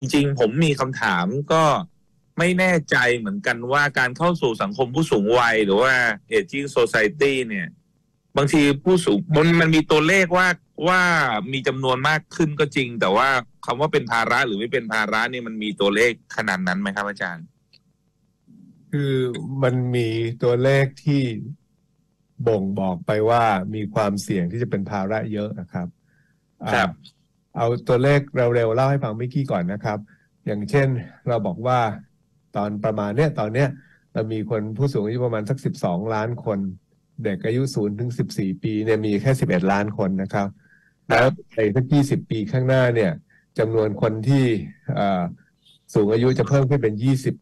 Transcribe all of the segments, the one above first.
ริงๆผมมีคำถามก็ไม่แน่ใจเหมือนกันว่าการเข้าสู่สังคมผู้สูงวัยหรือว่า aging society เนี่ยบางทีผู้สูงมันมีตัวเลขว่ามีจำนวนมากขึ้นก็จริงแต่ว่าคำว่าเป็นภาระหรือไม่เป็นภาระนี่มันมีตัวเลขขนาดนั้นไหมครับอาจารย์คือมันมีตัวเลขที่บ่งบอกไปว่ามีความเสี่ยงที่จะเป็นภาระเยอะนะครับครับเอาตัวเลขเร็วๆเล่าให้ฟังเมื่อกี้ก่อนนะครับอย่างเช่นเราบอกว่าตอนประมาณเนี้ยตอนเนี้ยเรามีคนผู้สูงอายุประมาณสัก12 ล้านคนเด็กอายุ0 ถึง 14 ปีเนี่ยมีแค่11 ล้านคนนะครับแล้วในสัก20 ปีข้างหน้าเนี่ยจำนวนคนที่สูงอายุจะเพิ่มขึ้นเป็น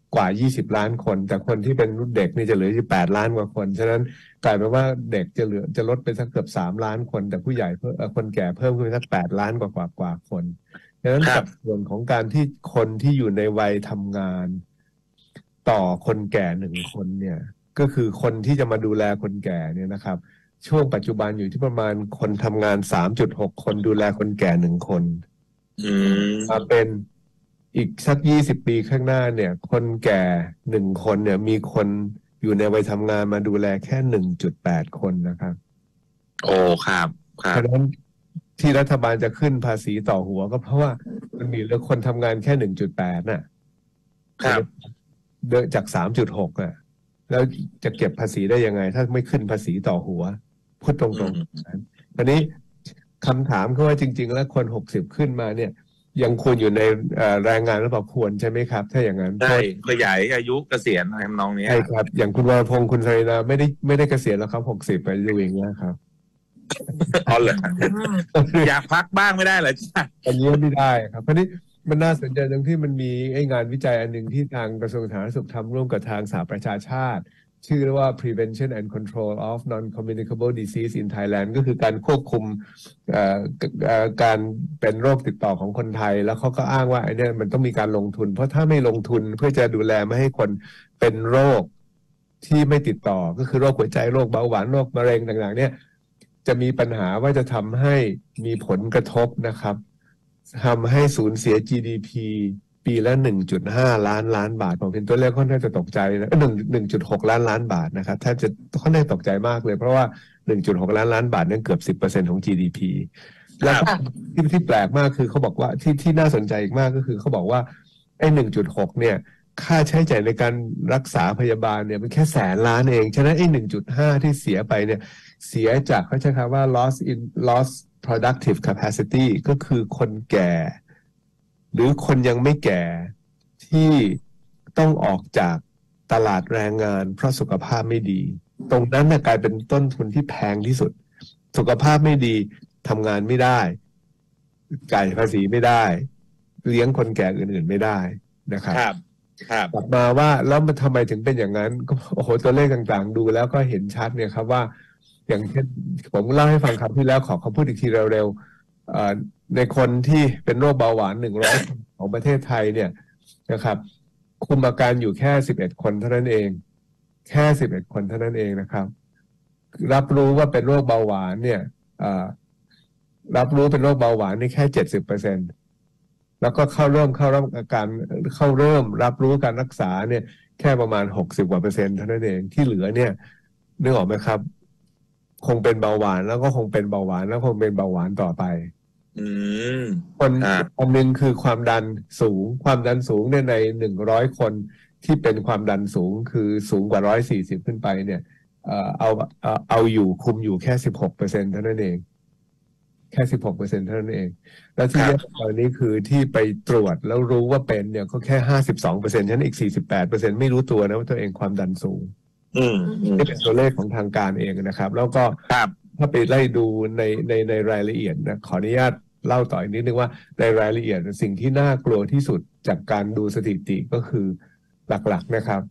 20 ล้านคนแต่คนที่เป็นรุ่นเด็กนี่จะเหลืออยู่8 ล้านกว่าคนฉะนั้นกลายเป็นว่าเด็กจะลดไปสักเกือบ3 ล้านคนแต่ผู้ใหญ่คนแก่เพิ่มขึ้นสัก8 ล้านกว่าคนฉะนั้นสัดส่วนของการที่คนที่อยู่ในวัยทำงานต่อคนแก่1 คนเนี่ยก็คือคนที่จะมาดูแลคนแก่เนี่ยนะครับช่วงปัจจุบันอยู่ที่ประมาณคนทำงาน3.6 คนดูแลคนแก่1 คนมาเป็นอีกสัก20 ปีข้างหน้าเนี่ยคนแก่1 คนเนี่ยมีคนอยู่ในวัยทำงานมาดูแลแค่1.8 คนนะครับโอ้ครับเพราะฉะนั้นที่รัฐบาลจะขึ้นภาษีต่อหัวก็เพราะว่ามันมีเรื่องคนทำงานแค่1.8น่ะครับเดินจาก3.6อ่ะแล้วจะเก็บภาษีได้ยังไงถ้าไม่ขึ้นภาษีต่อหัวพูดตรงๆนั้นทีนี้คำถามคือว่าจริงๆแล้วคน60ขึ้นมาเนี่ยยังควรอยู่ในแรงงานหรือเปล่าควรใช่ไหมครับถ้าอย่างนั้นใช่ขยายอายุเกษียณอะไรทำนองนี้ใช่ครับอย่างคุณวรพงศ์คุณสรินาไม่ได้เกษียณแล้วครับ60ไปดูอย่างเงี้ยครับอ๋อเหรออยากพักบ้างไม่ได้เหรอจ๊ะอันนี้ไม่ได้ครับเพราะนี้มันน่าสนใจตรงที่มันมีงานวิจัยอันหนึ่งที่ทางกระทรวงสาธารณสุขทำร่วมกับทางสหประชาชาติชื่อว่า Prevention and Control of Non-Communicable Disease in Thailand ก็คือการควบคุมการเป็นโรคติดต่อของคนไทยแล้วเขาก็อ้างว่าไอ้นี่มันต้องมีการลงทุนเพราะถ้าไม่ลงทุนเพื่อจะดูแลไม่ให้คนเป็นโรคที่ไม่ติดต่อก็คือโรคหัวใจโรคเบาหวานโรคมะเร็งต่างๆเนี่ยจะมีปัญหาว่าจะทำให้มีผลกระทบนะครับทำให้สูญเสีย GDP ปีละ 1.5 ล้านบาทผมเป็นตัวเลขค่อนข้างจะตกใจนะ1.6 ล้านบาทนะครับแทบจะค่อนข้างตกใจมากเลยเพราะว่า 1.6 ล้านบาทนั่นเกือบ 10% ของ GDP แล้วที่แปลกมากคือเขาบอกว่าที่น่าสนใจอีกมากก็คือเขาบอกว่าไอ้ 1.6 เนี่ยค่าใช้จ่ายในการรักษาพยาบาลเนี่ยมันแค่100,000,000เองฉะนั้นไอ้ 1.5 ที่เสียไปเนี่ยเสียจากเขาใช้คำว่า loss productive capacity ก็คือคนแก่หรือคนยังไม่แก่ที่ต้องออกจากตลาดแรงงานเพราะสุขภาพไม่ดีตรงนั้นกลายเป็นต้นทุนที่แพงที่สุดสุขภาพไม่ดีทำงานไม่ได้จ่ายภาษีไม่ได้เลี้ยงคนแก่อื่นๆไม่ได้นะครับกลับมาว่าแล้วมันทำไมถึงเป็นอย่างนั้นก็โอ้โหตัวเลขต่างๆดูแล้วก็เห็นชัดเนี่ยครับว่าอย่างเช่นผมเล่าให้ฟังครั้งที่แล้วขอพูดอีกทีเร็วๆในคนที่เป็นโรคเบาหวาน100 คนของประเทศไทยเนี่ยนะครับคุมอาการอยู่แค่11 คนเท่านั้นเองแค่11 คนเท่านั้นเองนะครับรับรู้ว่าเป็นโรคเบาหวานเนี่ยรับรู้เป็นโรคเบาหวานนี่แค่70%แล้วก็เข้าเริ่มรับรู้การรักษาเนี่ยแค่ประมาณ60%เท่านั้นเองที่เหลือเนี่ยนึกออกไหมครับคงเป็นเบาหวานแล้วก็คงเป็นเบาหวานแล้วคงเป็นเบาหวานต่อไปคนอันหนึ่งคือความดันสูงเนี่ยใน100 คนที่เป็นความดันสูงคือสูงกว่า140ขึ้นไปเนี่ยเอาอยู่คุมอยู่แค่16%เท่านั้นเองแค่16%เท่านั้นเองแล้วที่เยอะตอนนี้คือที่ไปตรวจแล้วรู้ว่าเป็นเนี่ยก็แค่52%ฉะนั้นอีก48%ไม่รู้ตัวนะว่าตัวเองความดันสูงนี่เป็นตัวเลขของทางการเองนะครับแล้วก็ถ้าไปไล่ดูในรายละเอียดนะขออนุญาตเล่าต่ออีกนิดนึงว่าในรายละเอียดสิ่งที่น่ากลัวที่สุดจากการดูสถิติก็คือหลักๆนะครับ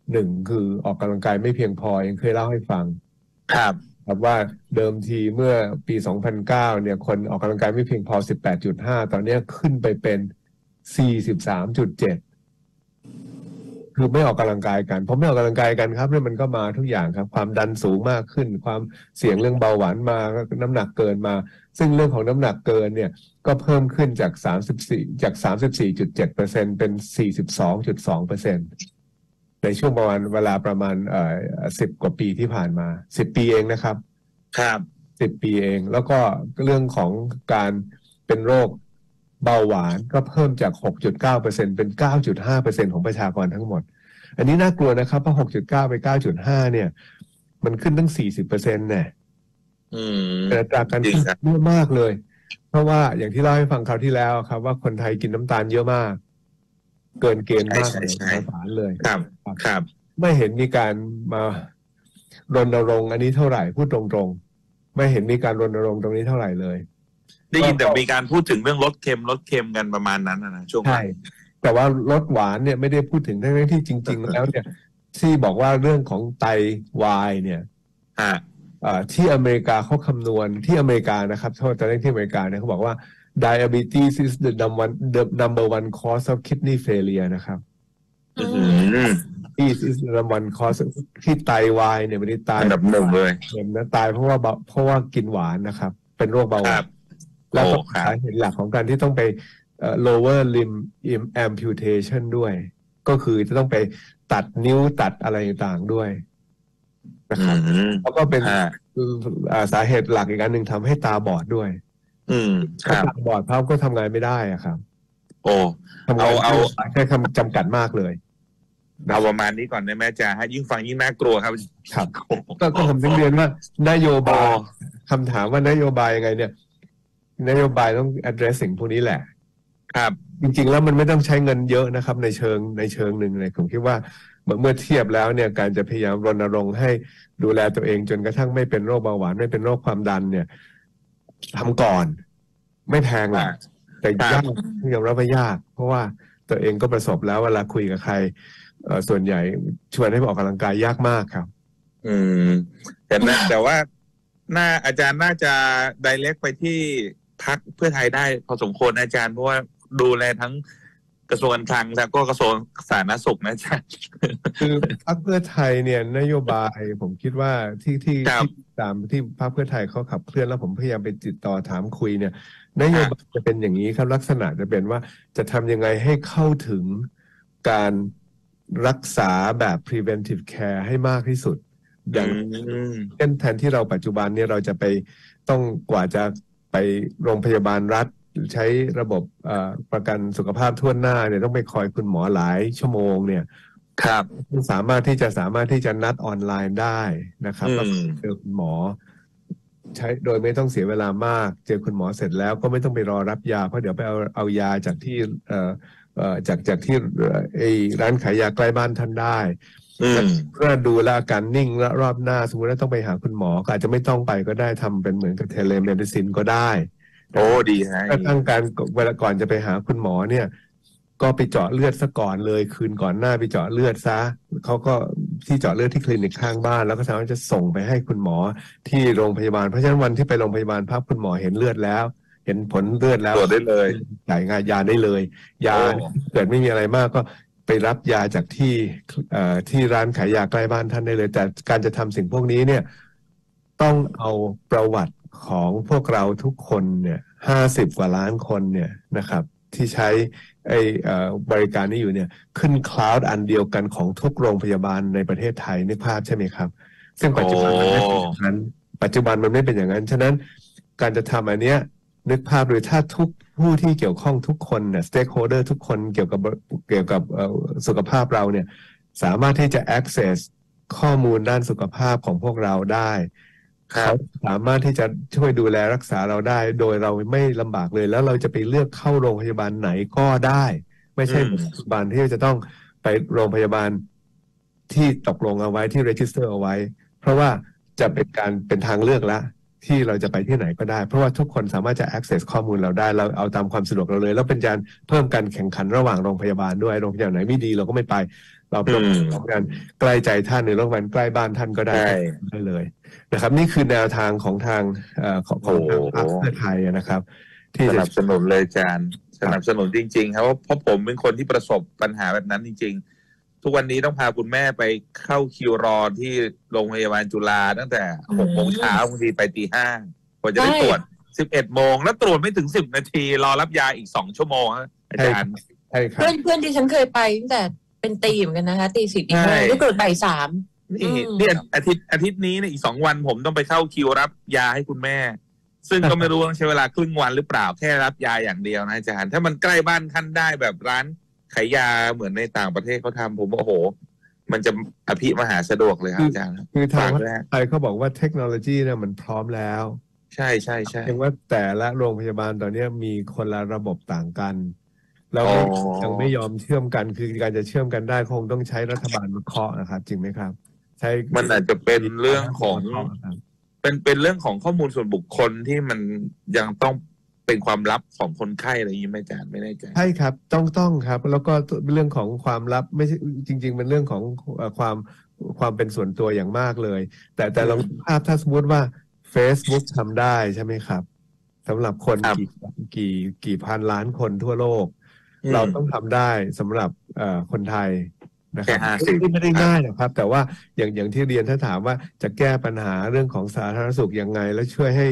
1คือออกกำลังกายไม่เพียงพอยังเคยเล่าให้ฟังครับว่าเดิมทีเมื่อปี2009เนี่ยคนออกกำลังกายไม่เพียงพอ 18.5 ตอนนี้ขึ้นไปเป็น 43.7 คือไม่ออกกำลังกายกันพอไม่ออกกำลังกายกันครับเนี่ยมันก็มาทุกอย่างครับความดันสูงมากขึ้นความเสี่ยงเรื่องเบาหวานมาน้ำหนักเกินมาซึ่งเรื่องของน้ำหนักเกินเนี่ยก็เพิ่มขึ้นจาก34.7%เป็น42.2%ในช่วงประมาณเวลาประมาณ10 กว่าปีที่ผ่านมา10 ปีเองนะครับครับ 10 ปีเองแล้วก็เรื่องของการเป็นโรคเบาหวานก็เพิ่มจาก 6.9% เป็น 9.5% ของประชากรทั้งหมดอันนี้น่ากลัวนะครับเพราะ 6.9 ไป 9.5 เนี่ยมันขึ้นตั้ง 40%เนี่ยแต่อัตราการขึ้นเยอะมากเลยเพราะว่าอย่างที่เล่าให้ฟังคราวที่แล้วครับว่าคนไทยกินน้ำตาลเยอะมากเกินเกณฑ์มากเลยมหาศาลเลยครับไม่เห็นมีการมารณรงค์อันนี้เท่าไหร่พูดตรงๆไม่เห็นมีการรณรงค์ตรงนี้เท่าไหร่เลยได้ยินแต่มีการพูดถึงเรื่องลดเค็มกันประมาณนั้นนะช่วงใช่แต่ว่าลดหวานเนี่ยไม่ได้พูดถึงทั้งที่จริงๆแล้วเนี่ยที่บอกว่าเรื่องของไตวายเนี่ยที่อเมริกาเขาคำนวณที่อเมริกานะครับโทษแต่เรื่องที่อเมริกาเนี่ยเขาบอกว่า diabetes is the number one cause of kidney failure นะครับis the number one cause ที่ไตวายเนี่ยไม่ได้ตายอันดับหนึ่งเลยนะตายเพราะว่ากินหวานนะครับเป็นโรคเบาหวานแล้วก็สาเหตุหลักของการที่ต้องไปlower limb amputation ด้วยก็คือจะต้องไปตัดนิ้วตัดอะไรต่างๆด้วยนะครับแล้วก็เป็นสาเหตุหลักอีกอันหนึ่งทำให้ตาบอดด้วยถ้าตาบอดเขาก็ทำงานไม่ได้อะครับทำงานแค่คำจำกัดมากเลยเอาประมาณนี้ก่อนได้ไหมอาจารย์ยิ่งฟังยิ่งน่ากลัวครับก็ผมถึงเรียนว่านโยบายคำถามว่านโยบายยังไงเนี่ยนโยบายต้อง address สิ่งพวกนี้แหละครับจริงๆแล้วมันไม่ต้องใช้เงินเยอะนะครับในเชิงหนึ่งเลยผมคิดว่าเมื่อเทียบแล้วเนี่ยการจะพยายามรณรงค์ให้ดูแลตัวเองจนกระทั่งไม่เป็นโรคเบาหวานไม่เป็นโรคความดันเนี่ยทำก่อนไม่แพงหรอกแต่ยากยอมรับว่ายากเพราะว่าตัวเองก็ประสบแล้วเวลาคุยกับใครส่วนใหญ่ชวนให้ออกกำลังกายยากมากครับแต่ว่าอาจารย์น่าจะไดเรกไปที่พรรคเพื่อไทยได้พอสมควรอาจารย์เพราะว่าดูแลทั้งกระทรวงการคลังแล้วก็กระทรวงสาธารณสุขนะอาจารย์คือพรรคเพื่อไทยเนี่ยนโยบายผมคิดว่าที่ตามที่พรรคเพื่อไทยเขาขับเคลื่อนแล้วผมพยายามไปติดต่อถามคุยเนี่ยนโยบายจะเป็นอย่างนี้ครับลักษณะจะเป็นว่าจะทำยังไงให้เข้าถึงการรักษาแบบ preventive care ให้มากที่สุดอย่างเช่นแทนที่เราปัจจุบันเนี่ยเราจะไปต้องกว่าจะไปโรงพยาบาลรัฐใช้ระบบประกันสุขภาพทั่วหน้าเนี่ยต้องไปคอยคุณหมอหลายชั่วโมงเนี่ยครับสามารถที่จะนัดออนไลน์ได้นะครับแล้วเจอคุณหมอใช้โดยไม่ต้องเสียเวลามากเจอคุณหมอเสร็จแล้วก็ไม่ต้องไปรอรับยาเพราะเดี๋ยวไปเอายาจากที่จากที่ร้านขายยาใกล้บ้านท่านได้เพื่อดูแลอาการนิ่งและรอบหน้าสมมติว่าต้องไปหาคุณหมอก็อาจจะไม่ต้องไปก็ได้ทำเป็นเหมือนกับเทเลเมดิซินก็ได้โอ้ดีฮะถ้าตั้งการเวลาก่อนจะไปหาคุณหมอเนี่ยก็ไปเจาะเลือดซะก่อนเลยคืนก่อนหน้าไปเจาะเลือดซะเขาก็ที่เจาะเลือดที่คลินิกข้างบ้านแล้วก็สามารถจะส่งไปให้คุณหมอที่โรงพยาบาลเพราะฉะนั้นวันที่ไปโรงพยาบาลพักคุณหมอเห็นเลือดแล้วเห็นผลเลือดแล้วตรวจได้เลยจ่ายยาได้เลยยาเกิดไม่มีอะไรมากก็ไปรับยาจากที่ร้านขายยาใกล้บ้านท่านได้เลยแต่การจะทำสิ่งพวกนี้เนี่ยต้องเอาประวัติของพวกเราทุกคนเนี่ย50 กว่าล้านคนเนี่ยนะครับที่ใช้บริการนี้อยู่เนี่ยขึ้นคลาวด์อันเดียวกันของทุกโรงพยาบาลในประเทศไทยนึกภาพใช่ไหมครับซึ่งปัจจุบันมันไม่เป็นอย่างนั้นฉะนั้นการจะทำอันเนี้ยนึกภาพหรือถ้าทุกผู้ที่เกี่ยวข้องทุกคนเนี่ย stakeholder ทุกคนเกี่ยวกับสุขภาพเราเนี่ยสามารถที่จะ access ข้อมูลด้านสุขภาพของพวกเราได้เขาสามารถที่จะช่วยดูแลรักษาเราได้โดยเราไม่ลำบากเลยแล้วเราจะไปเลือกเข้าโรงพยาบาลไหนก็ได้ไม่ใช่โรงพยาบาลที่จะต้องไปโรงพยาบาลที่ตกลงเอาไว้ที่ register เอาไว้เพราะว่าจะเป็นทางเลือกละที่เราจะไปที่ไหนก็ได้เพราะว่าทุกคนสามารถจะ access ข้อมูลเราได้เราเอาตามความสะดวกเราเลยแล้วเป็นการเพิ่มการแข่งขันระหว่างโรงพยาบาลด้วยโรงพยาบาลไหนไม่ดีเราก็ไม่ไปเราต้องการใกล้ใจท่านหรือโรงพยาบาลใกล้บ้านท่านก็ได้เลยนะครับนี่คือแนวทางของทางพรรคเพื่อไทยนะครับที่สนับสนุนเลยอาจารย์สนับสนุนจริงๆครับเพราะผมเป็นคนที่ประสบปัญหาแบบนั้นจริงๆทุกวันนี้ต้องพาคุณแม่ไปเข้าคิวรอที่โรงพยาบาลจุฬาตั้งแต่6 โมงเช้าบางทีไปตี 5กว่าจะได้ตรวจ11 โมงแล้วตรวจไม่ถึง10 นาทีรอรับยาอีก2 ชั่วโมงอาจารย์ใช่ครับเพื่อนที่ฉันเคยไปตั้งแต่เป็นตีเหมือนกันนะคะตี 4 ตี 5ได้ตรวจบ่าย 3 นี่อาทิตย์นี้เนี่ยอีก2 วันผมต้องไปเข้าคิวรับยาให้คุณแม่ ซึ่งก็ไม่รู้ต้องใช้เวลาครึ่งวันหรือเปล่าแค่รับยาอย่างเดียวนะอาจารย์ถ้ามันใกล้บ้านท่านได้แบบร้านขายยาเหมือนในต่างประเทศเขาทำผมโอ้โหมันจะอภิมหาสะดวกเลยครับอาจารย์คือทางไทยเขาบอกว่าเทคโนโลยีเนี่ยมันพร้อมแล้วใช่เพียงว่าแต่ละโรงพยาบาลตอนนี้มีคนละระบบต่างกันแล้วยังไม่ยอมเชื่อมกันคือการจะเชื่อมกันได้คงต้องใช้รัฐบาลมาเคาะนะครับจริงไหมครับใช่มันอาจจะเป็นเรื่องของเป็นเรื่องของข้อมูลส่วนบุคคลที่มันยังต้องเป็นความลับของคนไข้อะไรอย่างนี้ไหมอาจารย์ไม่แน่ใจใช่ครับต้องครับแล้วก็เรื่องของความลับไม่ใช่จริงๆเป็นเรื่องของความเป็นส่วนตัวอย่างมากเลยแต่ลองภาพถ้าสมมติว่า Facebook ทำได้ใช่ไหมครับสำหรับคนกี่พันล้านคนทั่วโลกเราต้องทำได้สำหรับคนไทยนะครับไม่ได้ง่ายนะครับแต่ว่าอย่างที่เรียนถ้าถามว่าจะแก้ปัญหาเรื่องของสาธารณสุขยังไงและช่วยให้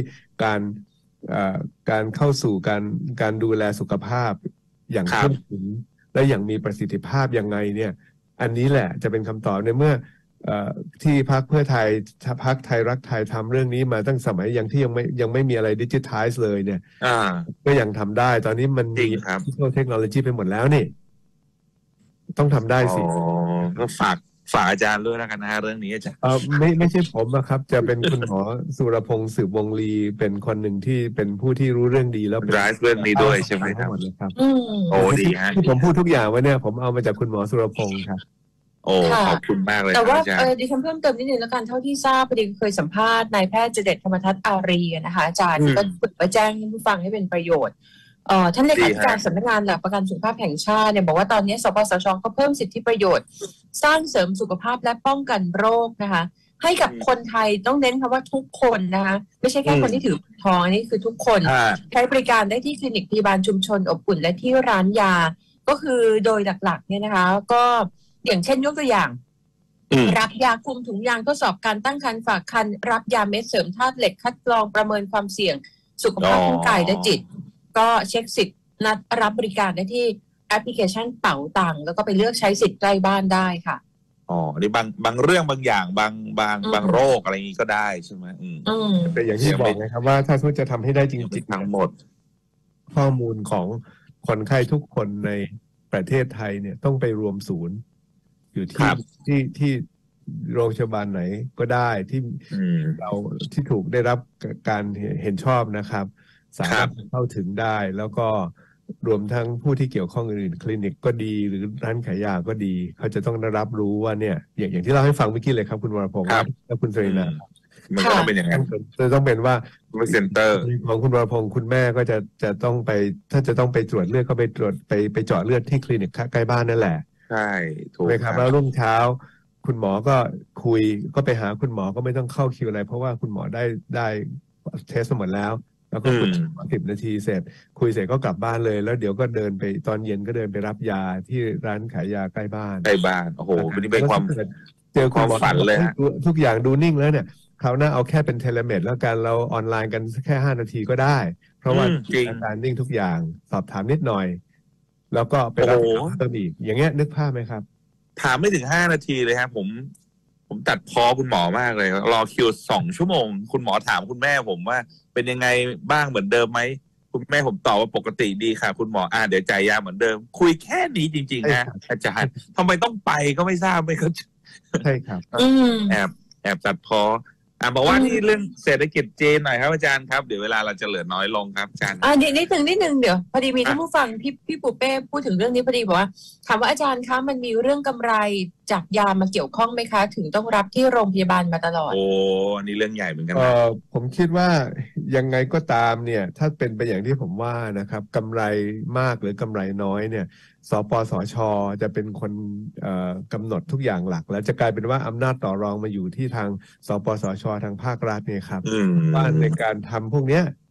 การเข้าสู่การดูแลสุขภาพอย่างเข้มข้นและอย่างมีประสิทธิภาพยังไงเนี่ยอันนี้แหละจะเป็นคำตอบในเมื่อที่พรรคเพื่อไทยพรรคไทยรักไทยทำเรื่องนี้มาตั้งสมัยที่ยังไม่มีอะไรดิจิทัลเลยเนี่ยก็ยังทำได้ตอนนี้มันมีเทคโนโลยีไปหมดแล้วนี่ต้องทำได้สิก็ฝากอาจารย์ด้วยแล้วกันนะฮะเรื่องนี้อาจารย์ไม่ใช่ผมนะครับจะเป็นคุณหมอสุรพงษ์สืบวงศ์ลีเป็นคนหนึ่งที่เป็นผู้ที่รู้เรื่องดีแล้วร้ายเรื่องนี้ด้วยใช่ไหมครับโอ้ดีฮะที่ผมพูดทุกอย่างว่าเนี่ยผมเอามาจากคุณหมอสุรพงษ์ครับโอ้ขอบคุณมากเลยแต่ว่าดิฉันเพิ่มเติมนิดนึงแล้วกันเท่าที่ทราบพอดีเคยสัมภาษณ์นายแพทย์เจเดชธรรมทัศน์อารีนะคะอาจารย์ก็ฝึกมาแจ้งให้ผู้ฟังให้เป็นประโยชน์ท่านเลขาธิการสำนักงานหลักประกันสุขภาพแห่งชาติเนี่ยบอกว่าตอนนี้สปสช.เขาเพิ่มสิทธิประโยชน์สร้างเสริมสุขภาพและป้องกันโรคนะคะให้กับคนไทยต้องเน้นคำว่าทุกคนนะคะไม่ใช่แค่คนที่ถือทองอันนี้คือทุกคนใช้บริการได้ที่คลินิกพยาบาลชุมชนอบอุ่นและที่ร้านยาก็คือโดยหลักๆเนี่ยนะคะก็อย่างเช่นยกตัวอย่างรับยาคุมถุงยางทดสอบการตั้งครรภ์ฝากครรภ์รับยาเม็ดเสริมธาตุเหล็กคัดกรองประเมินความเสี่ยงสุขภาพทั้งกายและจิตก็เช็คสิทธิ์นัดรับบริการได้ที่แอปพลิเคชันเป๋าตังค์แล้วก็ไปเลือกใช้สิทธิ์ใกล้บ้านได้ค่ะนี่บางเรื่องบางอย่างบางโรคอะไรอย่างนี้ก็ได้ใช่ไหมแต่อย่างที่บอกนะครับว่าถ้าทุกจะทำให้ได้จริงๆทั้งหมดข้อมูลของคนไข้ทุกคนในประเทศไทยเนี่ยต้องไปรวมศูนย์อยู่ที่โรงพยาบาลไหนก็ได้ที่เราที่ถูกได้รับการเห็นชอบนะครับสามารถเข้าถึงได้แล้วก็รวมทั้งผู้ที่เกี่ยวข้องอื่นคลินิกก็ดีหรือร้านขายยาก็ดีเขาจะต้องได้รับรู้ว่าเนี่ยอย่างที่เราให้ฟังเมื่อกี้เลยครับคุณวรพงศ์และคุณสรีนามันต้องเป็นอย่างนั้นจะต้องเป็นว่าเซ็นเตอร์ของคุณวรพงศ์คุณแม่ก็จะต้องไปถ้าจะต้องไปตรวจเลือดก็ไปตรวจไปเจาะเลือดที่คลินิกใกล้บ้านนั่นแหละใช่ถูกไหมครับแล้วรุ่งเช้าคุณหมอก็คุยก็ไปหาคุณหมอก็ไม่ต้องเข้าคิวอะไรเพราะว่าคุณหมอได้เทสหมดแล้วก็คุย10 นาทีเสร็จคุยเสร็จก็กลับบ้านเลยแล้วเดี๋ยวก็เดินไปตอนเย็นก็เดินไปรับยาที่ร้านขายยาใกล้บ้านโอ้โหวันนี้เป็นความเจอคุณหมอฝันเลยทุกอย่างดูนิ่งแล้วเนี่ยคราวหน้าเอาแค่เป็นเทเลเมดแล้วกันเราออนไลน์กันแค่5 นาทีก็ได้เพราะว่าอาการนิ่งทุกอย่างสอบถามนิดหน่อยแล้วก็ไปรับเพิ่มอีกอย่างเงี้ยนึกภาพไหมครับถามไม่ถึง5 นาทีเลยครับผมตัดพอคุณหมอมากเลยรอคิว2 ชั่วโมงคุณหมอถามคุณแม่ผมว่าเป็นยังไงบ้างเหมือนเดิมไหมคุณแม่ผมตอบว่าปกติดีค่ะคุณหมอเดี๋ยวจ่ายยาเหมือนเดิมคุยแค่นี้จริงๆนะอาจารย์ทำไมต้องไปก็ไม่ทราบไม่เข้าใจใช่ครับแอบตัดพอบอกว่านี่เรื่องเศรษฐกิจจีนหน่อยครับอาจารย์ครับเดี๋ยวเวลาเราจะเหลือน้อยลงครับอาจารย์นิดนึงเดี๋ยวพอดีมีท่านผู้ฟังพี่ปูเป้พูดถึงเรื่องนี้พอดีบอกว่าถามว่าอาจารย์คะมันมีเรื่องกำไรจากยามาเกี่ยวข้องไหมคะถึงต้องรับที่โรงพยาบาลมาตลอดนี่เรื่องใหญ่เหมือนกันผมคิดว่ายังไงก็ตามเนี่ยถ้าเป็นไปอย่างที่ผมว่านะครับกำไรมากหรือกำไรน้อยเนี่ยสปสช.จะเป็นคนกำหนดทุกอย่างหลักแล้วจะกลายเป็นว่าอำนาจต่อรองมาอยู่ที่ทางสปสช.ทางภาครัฐเนี่ยครับว่าในการทำพวกเนี้ย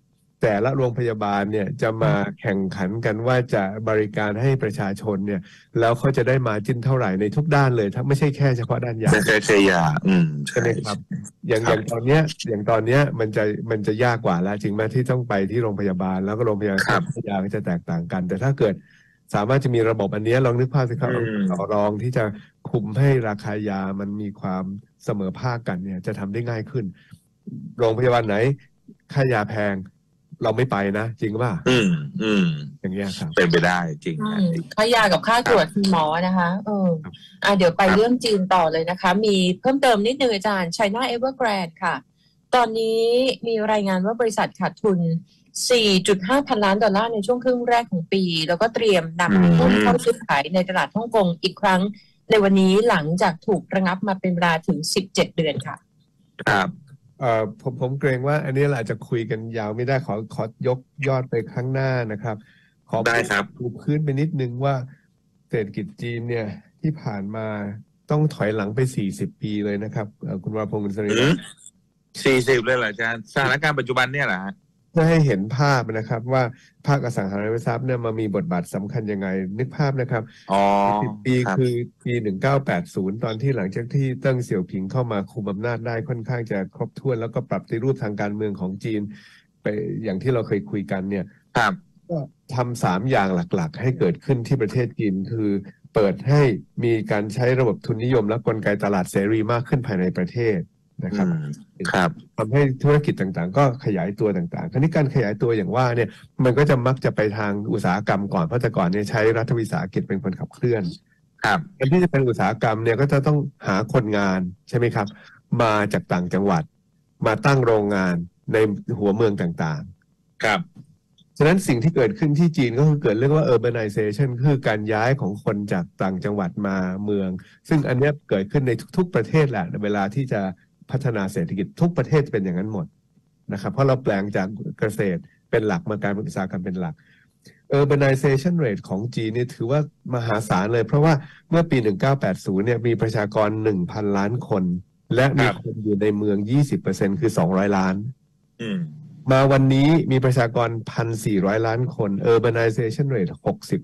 แต่ละโรงพยาบาลเนี่ยจะมาแข่งขันกันว่าจะบริการให้ประชาชนเนี่ยแล้วเขาจะได้มาจิ้นเท่าไหร่ในทุกด้านเลยทั้งไม่ใช่แค่เฉพาะด้านยาไม่ใช่ยาใช่ไหมครับอย่างตอนเนี้ยมันจะยากกว่าแล้วจริงไหมที่ต้องไปที่โรงพยาบาลแล้วก็โรงพยาบาลยาก็จะแตกต่างกันแต่ถ้าเกิดสามารถจะมีระบบอันนี้ลองนึกภาพสิครับต่อรองที่จะคุมให้ราคายามันมีความเสมอภาคกันเนี่ยจะทำได้ง่ายขึ้นโรงพยาบาลไหนค่ายาแพงเราไม่ไปนะจริงป่ะอย่างเงี้ยครับเป็นไปได้จริงค่ายากับค่าตรวจคุณหมอนะคะเดี๋ยวไปเรื่องจีนต่อเลยนะคะมีเพิ่มเติมนิดนึงอาจารย์ China Evergrande ค่ะตอนนี้มีรายงานว่าบริษัทขาดทุน 4.5 พันล้านดอลลาร์ในช่วงครึ่งแรกของปีแล้วก็เตรียมนำหุ้นเข้าซื้อขายในตลาดฮ่องกงอีกครั้งในวันนี้หลังจากถูกระงับมาเป็นเวลาถึง17 เดือนค่ะครับผมเกรงว่าอันนี้เราอาจจะคุยกันยาวไม่ได้ขอยกยอดไปข้างหน้านะครับขอได้ครับดูพื้นไปนิดนึงว่าเศรษฐกิจจีนเนี่ยที่ผ่านมาต้องถอยหลังไป40 ปีเลยนะครับคุณวรพงศ์คุณสริรัตน์ 40เลยเหรออาจารย์สถานการณ์ปัจจุบันเนี่ยเหรอเพื่อให้เห็นภาพนะครับว่าภาคอสังหาริมทรัพย์เนี่ยมามีบทบาทสำคัญยังไงนึกภาพนะครับ10 ปีคือปี1980ตอนที่หลังจากที่เติ้งเสี่ยวผิงเข้ามาคุมอำนาจได้ค่อนข้างจะครบถ้วนแล้วก็ปรับปฏิรูปทางการเมืองของจีนไปอย่างที่เราเคยคุยกันเนี่ยก็ทำ3 อย่างหลักๆให้เกิดขึ้นที่ประเทศจีนคือเปิดให้มีการใช้ระบบทุนนิยมและกลไกตลาดเสรีมากขึ้นภายในประเทศนะครับทำให้ธุรกิจต่างๆก็ขยายตัวต่างๆคราวนี้การขยายตัวอย่างว่าเนี่ยมันก็จะมักจะไปทางอุตสาหกรรมก่อนเพราะแต่ก่อนเนี่ยใช้รัฐวิสาหกิจเป็นคนขับเคลื่อนการที่จะเป็นอุตสาหกรรมเนี่ยก็จะต้องหาคนงานใช่ไหมครับมาจากต่างจังหวัดมาตั้งโรงงานในหัวเมืองต่างๆครับฉะนั้นสิ่งที่เกิดขึ้นที่จีนก็คือเกิดเรื่องว่า urbanization คือการย้ายของคนจากต่างจังหวัดมาเมืองซึ่งอันนี้เกิดขึ้นในทุกๆประเทศแหละเวลาที่จะพัฒนาเศรษฐกิจทุกประเทศเป็นอย่างนั้นหมดนะครับเพราะเราแปลงจากเกษตรเป็นหลักมาการอุตสาหกรรมเป็นหลัก urbanization rate ของจีนนี่ถือว่ามหาศาลเลยเพราะว่าเมื่อปี1980เนี่ยมีประชากร 1,000 ล้านคนและมีคนอยู่ในเมือง 20% คือ200 ล้านมาวันนี้มีประชากร 1,400 ล้านคน urbanization rate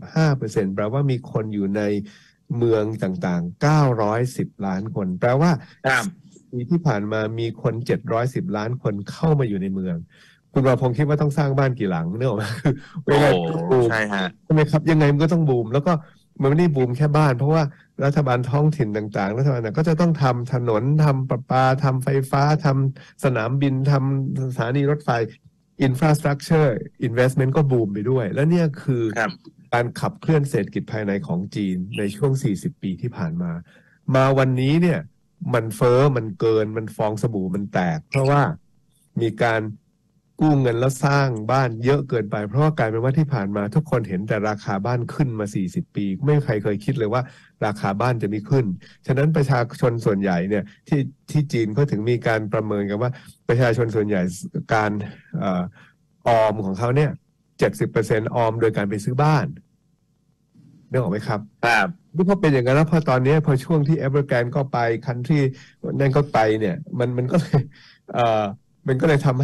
65% แปลว่ามีคนอยู่ในเมืองต่างๆ910 ล้านคนแปลว่าปีที่ผ่านมามีคน710 ล้านคนเข้ามาอยู่ในเมืองคุณวรพงศ์คิดว่าต้องสร้างบ้านกี่หลังเนี่ยหรอคือเวลาบูมใช่ไหมครับยังไงมันก็ต้องบูมแล้วก็มันไม่ได้บูมแค่บ้านเพราะว่ารัฐบาลท้องถิ่นต่างๆรัฐบาลก็จะต้องทำถนนทำประปาทำไฟฟ้าทำสนามบินทำสถานีรถไฟ infrastructure investment ก็บูมไปด้วยและเนี่ยคือการขับเคลื่อนเศรษฐกิจภายในของจีนในช่วง40 ปีที่ผ่านมาวันนี้เนี่ยมันเฟ้อมันเกินมันฟองสบู่มันแตกเพราะว่ามีการกู้เงินแล้วสร้างบ้านเยอะเกินไปเพราะว่ากลายเป็นว่าที่ผ่านมาทุกคนเห็นแต่ราคาบ้านขึ้นมา40 ปีไม่มีใครเคยคิดเลยว่าราคาบ้านจะไม่ขึ้นฉะนั้นประชาชนส่วนใหญ่เนี่ยที่จีนเขาถึงมีการประเมินกันว่าประชาชนส่วนใหญ่การออมของเขาเนี่ย70% ออมโดยการไปซื้อบ้านนึกออกไหมครับนี่พอเป็นอย่างนั้นแล้วพอตอนนี้พอช่วงที่ Evergrande ก็ไปคันที่นั่นก็ไปเนี่ยมันก็เลยทำ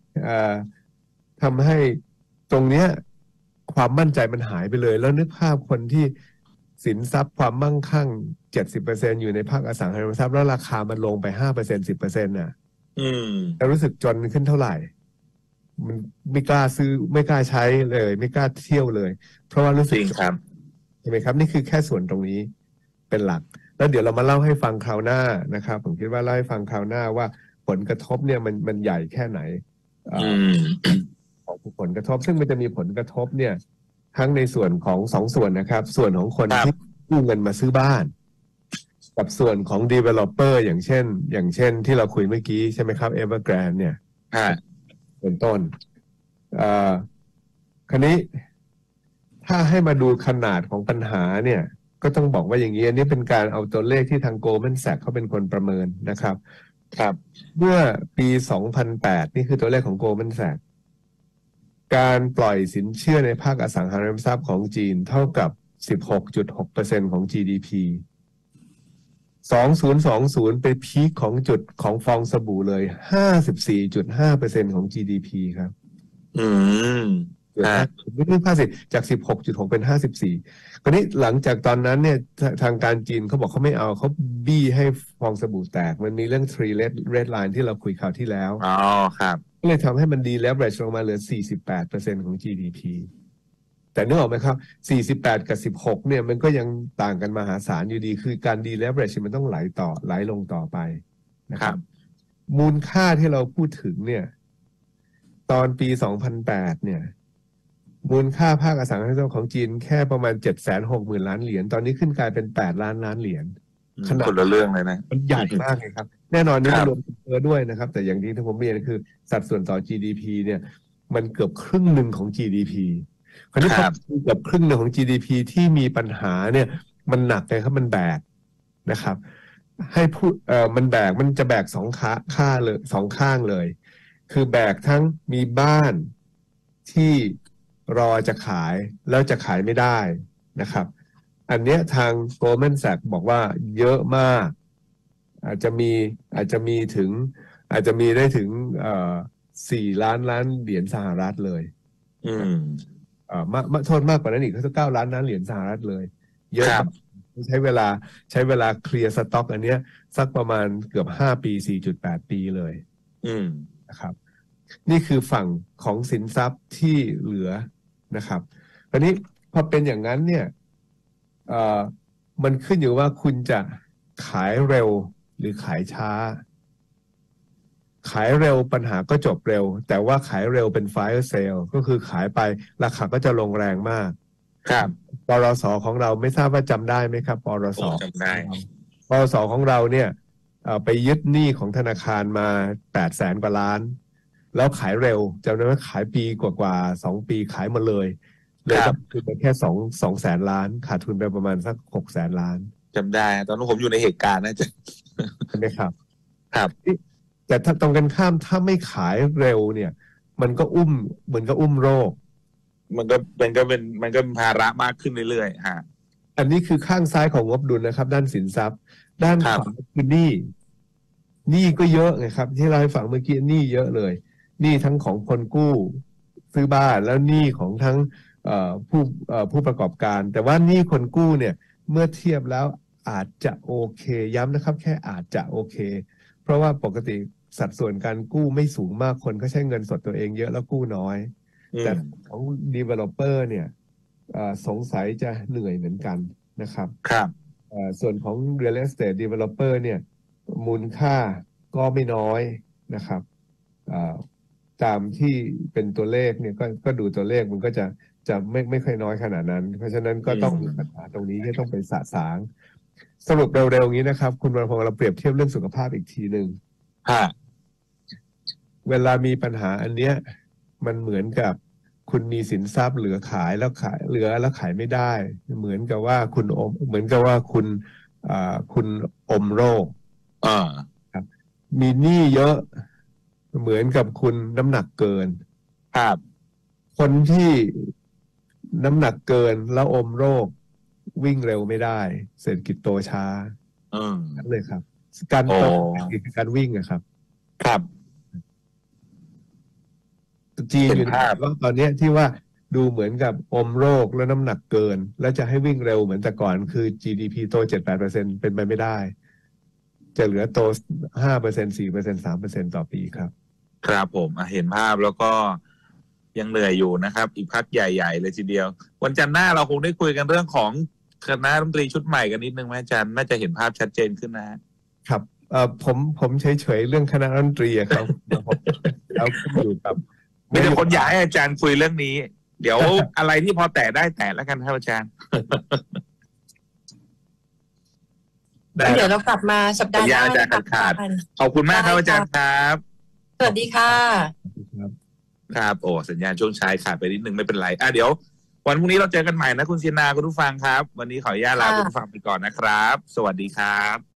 ให้ตรงเนี้ยความมั่นใจมันหายไปเลยแล้วนึกภาพคนที่สินทรัพย์ความมั่งคั่ง 70% อยู่ในภาคอสังหาริมทรัพย์แล้วราคามันลงไป 5% 10% น่ะจะรู้สึกจนขึ้นเท่าไหร่มันไม่กล้าซื้อไม่กล้าใช้เลยไม่กล้าเที่ยวเลยเพราะว่ารู้สึกครับใช่ไหมครับนี่คือแค่ส่วนตรงนี้เป็นหลักแล้วเดี๋ยวเรามาเล่าให้ฟังคราวหน้านะครับผมคิดว่าเล่าให้ฟังคราวหน้าว่าผลกระทบเนี่ยมันใหญ่แค่ไหนของผลกระทบซึ่งมันจะมีผลกระทบเนี่ยทั้งในส่วนของ2 ส่วนนะครับส่วนของคนที่กู้เงินมาซื้อบ้านกับส่วนของ developer อย่างเช่นที่เราคุยเมื่อกี้ใช่ไหมครับ Evergrande เนี่ยเป็นต้นคราวนี้ถ้าให้มาดูขนาดของปัญหาเนี่ยก็ต้องบอกว่าอย่างนี้อันนี้เป็นการเอาตัวเลขที่ทาง Goldman Sachs เขาเป็นคนประเมินนะครับเมื่อปี 2008 นี่คือตัวเลขของ Goldman Sachs การปล่อยสินเชื่อในภาคอสังหาริมทรัพย์ของจีนเท่ากับ 16.6% ของ GDP 2020เป็นพีคของฟองสบู่เลย 54.5% ของ GDP ครับอืมฮะไม่ถึง50จาก16.6เป็น54คราวนี้หลังจากตอนนั้นเนี่ยทางการจีนเขาบอกเขาไม่เอาเขาบี้ให้ฟองสบู่แตกมันมีเรื่อง three red line ที่เราคุยข่าวที่แล้วอ๋อครับก็เลยทำให้มันดีleverage ลงมาเหลือ48%ของ GDP แต่นึกออกไหมครับ48กับ16เนี่ยมันก็ยังต่างกันมหาศาลอยู่ดีคือการดีleverage มันต้องไหลลงต่อไปนะครับมูลค่าที่เราพูดถึงเนี่ยตอนปี2008เนี่ยมูลค่าภาคอสังหาริมทรัพย์ของจีนแค่ประมาณ760,000 ล้านเหรียญตอนนี้ขึ้นกลายเป็น8 ล้านล้านเหรียญขนาดคนละเรื่องเลยนะมันใหญ่มากเลยครับแน่นอนนี่มันรวมเฟ้อด้วยนะครับแต่อย่างที่ผมเรียนคือสัดส่วนต่อ GDP เนี่ยมันเกือบครึ่งหนึ่งของ GDP คราวนี้พอเกือบครึ่งหนึ่งของ GDP ที่มีปัญหาเนี่ยมันหนักเลยครับมันแบกนะครับให้พูดมันแบกมันจะแบกค่าเลยสองข้างเลยคือแบกทั้งมีบ้านที่รอจะขายแล้วจะขายไม่ได้นะครับอันเนี้ยทาง Goldman Sachs บอกว่าเยอะมากอาจจะมีได้ถึง4 ล้านล้านเหรียญสหรัฐเลยโทษมากกว่านั้นอีกก็จะ9 ล้านล้านเหรียญสหรัฐเลยเยอะใช้เวลาเคลียร์สต็อกอันเนี้ยสักประมาณเกือบ5 ปี 4.8 ปีเลยนะครับนี่คือฝั่งของสินทรัพย์ที่เหลือนะครับคราวนี้พอเป็นอย่างนั้นเนี่ยมันขึ้นอยู่ว่าคุณจะขายเร็วหรือขายช้าขายเร็วปัญหาก็จบเร็วแต่ว่าขายเร็วเป็น fire sale ก็คือขายไปราคาก็จะลงแรงมากครับปรส.ของเราไม่ทราบว่าจำได้ไหมครับปรส. จำได้ปรส.ของเราเนี่ยไปยึดหนี้ของธนาคารมา800,000 กว่าล้านแล้วขายเร็วจำได้ว่าขายปีกว่า2 ปีขายหมดเลยก็คือไปแค่2 แสนล้านขาดทุนไปประมาณสัก6 แสนล้านจำได้ตอนนั้นผมอยู่ในเหตุการณ์นะจ๊ะใช่ไหมครับครับแต่ถ้าตรงกันข้ามถ้าไม่ขายเร็วเนี่ยมันก็อุ้มโรคมันก็เป็นภาระมากขึ้นเรื่อยๆฮะอันนี้คือข้างซ้ายของงบดุลนะครับด้านสินทรัพย์ด้านขวาคือหนี้ก็เยอะไงครับที่เราให้ฟังเมื่อกี้หนี้เยอะเลยหนี้ทั้งของคนกู้ซื้อบ้านแล้วหนี้ของทั้งผู้ประกอบการแต่ว่าหนี้คนกู้เนี่ยเมื่อเทียบแล้วอาจจะโอเคย้ำนะครับแค่อาจจะโอเคเพราะว่าปกติสัดส่วนการกู้ไม่สูงมากคนก็ใช้เงินสดตัวเองเยอะแล้วกู้น้อยแต่ของ developer เนี่ยสงสัยจะเหนื่อยเหมือนกันนะครับครับส่วนของ real estate developer เนี่ยมูลค่าก็ไม่น้อยนะครับตามที่เป็นตัวเลขเนี่ยก็ดูตัวเลขมันก็จะไม่ค่อยน้อยขนาดนั้นเพราะฉะนั้นก็ต้องมีปัญหาตรงนี้ที่ต้องไปสะสางสรุปเร็วๆอย่างนี้นะครับคุณวรพงษ์เราเปรียบเทียบเรื่องสุขภาพอีกทีหนึ่งเวลามีปัญหาอันเนี้ยมันเหมือนกับคุณมีสินทรัพย์เหลือขายแล้วเหลือแล้วขายไม่ได้เหมือนกับว่าคุณอมโรคครับมีหนี้เยอะเหมือนกับคุณน้ำหนักเกินครับคนที่น้ำหนักเกินแล้วอมโรควิ่งเร็วไม่ได้เศรษฐกิจโตช้านั่นเลยครับการโตคือการวิ่งนะครับครับจีนอยู่ว่าตอนนี้ที่ว่าดูเหมือนกับอมโรคแล้วน้ำหนักเกินแล้วจะให้วิ่งเร็วเหมือนแต่ก่อนคือ GDP โต 7-8% เป็นไปไม่ได้จะเหลือโต 5% 4% 3% ต่อปีครับครับผมเห็นภาพแล้วก็ยังเหนื่อยอยู่นะครับอีกพักใหญ่ๆเลยทีเดียววันจันทร์หน้าเราคงได้คุยกันเรื่องของคณะรัฐมนตรีชุดใหม่กันนิดนึงไหมอาจารย์น่าจะเห็นภาพชัดเจนขึ้นนะครับผมเฉยๆเรื่องคณะรัฐมนตรีครับแล้วอยู่กับมีแต่คนอยากให้อาจารย์คุยเรื่องนี้เดี๋ยวอะไรที่พอแตะได้แตะแล้วกันครับอาจารย์เดี๋ยวเรากลับมาสัปดาห์หน้าอาจารย์ขาดขอบคุณมากครับอาจารย์ครับสวัสดีค่ะครับโอ้สัญญาณช่วงเช้าขาดไปนิดนึงไม่เป็นไรเดี๋ยววันพรุ่งนี้เราเจอกันใหม่นะคุณศินาคุณผู้ฟังครับวันนี้ขออนุญาตลาคุณผู้ฟังไปก่อนนะครับสวัสดีครับ